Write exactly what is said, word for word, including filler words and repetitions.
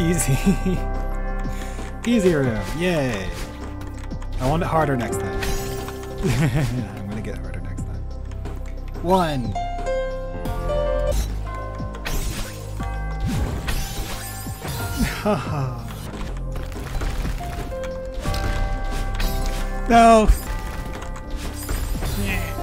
Easy. Easy room. Yay. I want it harder next time. I'm gonna get harder next time. One. No. Yeah.